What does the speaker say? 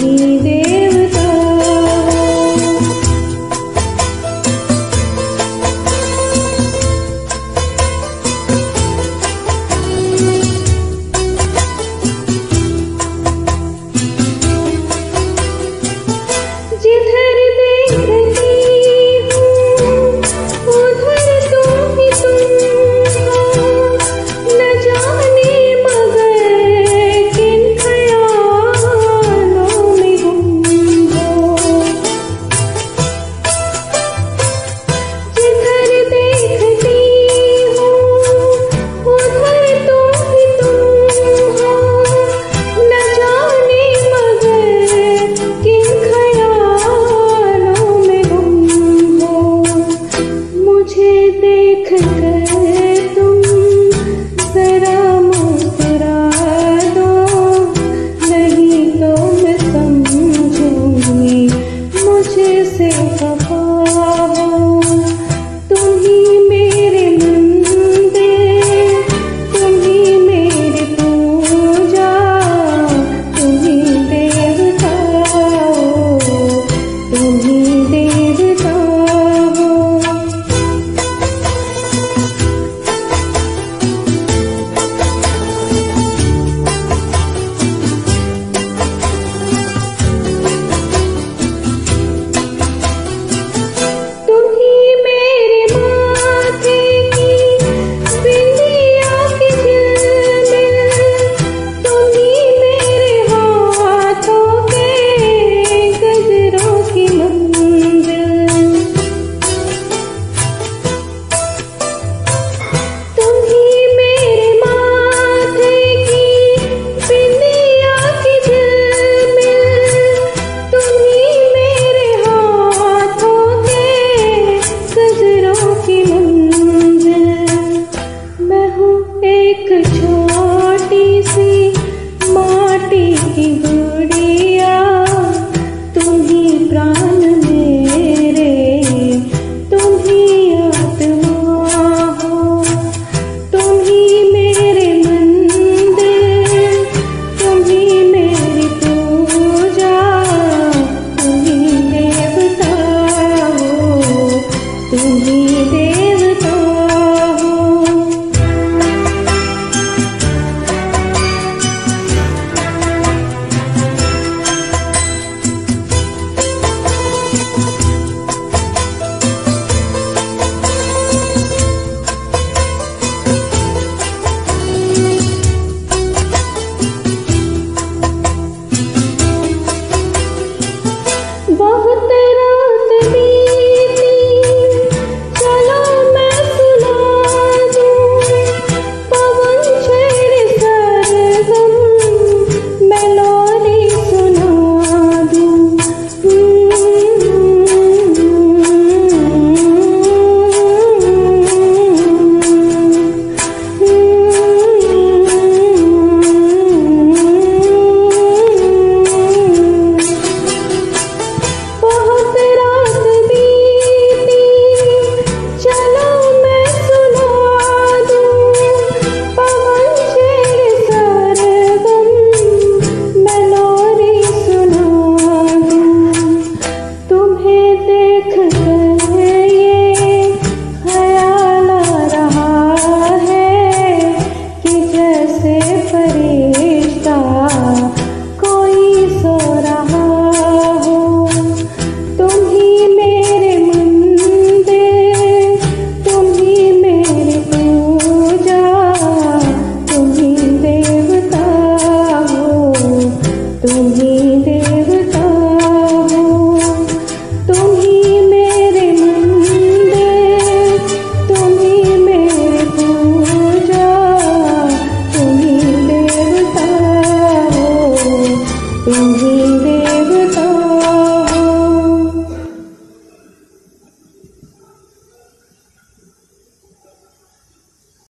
ही देवता। जिधर देखती हूँ उधर तुम ही तुम हो, न जाने मगर किन ख्यालों में गुम हो। जिधर देखती हूँ उधर तुम ही तुम हो, न जाने मगर किन ख्यालों में गुम हो। मुझे देख कर तुम जरा मुस्कुरा दो, नहीं तो मैं समझूंगी मुझसे खफा हो। तुम ही मेरे मंदिर, तुम ही मेरी पूजा, तुम ही देवता हो, तुम ही देवता हो। तुम ही मेरे माथे की बिंदिया की झिलमिल, तुम ही मेरे हाथों के गजरों की मंजिल। तुम ही मेरे माथे की बिंदिया की झिलमिल, तुम ही मेरे हाथों के गजरों की मंजिल। मैं हूँ एक छोटी सी माटी की गुड़िया, तुम ही प्राण मेरे, तुम ही आत्मा हो। तुम ही मेरे मंदिर, तुम ही मेरी पूजा, तुम ही देवता हो, तुम ही देवता हो। बहुत रात बीती, चलो मैं सुना दूँ पवन छेड़े सरगम, मैं लोरी सुना दूँ। बहुत रात बीती, चलो मैं सुना दूँ पवन छेड़े सरगम, मैं लोरी सुना दूँ। तुम्हें देख कर ये ख्याल आ रहा है कि जैसे फरिश्ता कोई सो रहा हो। तुम ही मेरे मंदिर, तुम ही मेरी पूजा, तुम ही देवता हो, तुम ही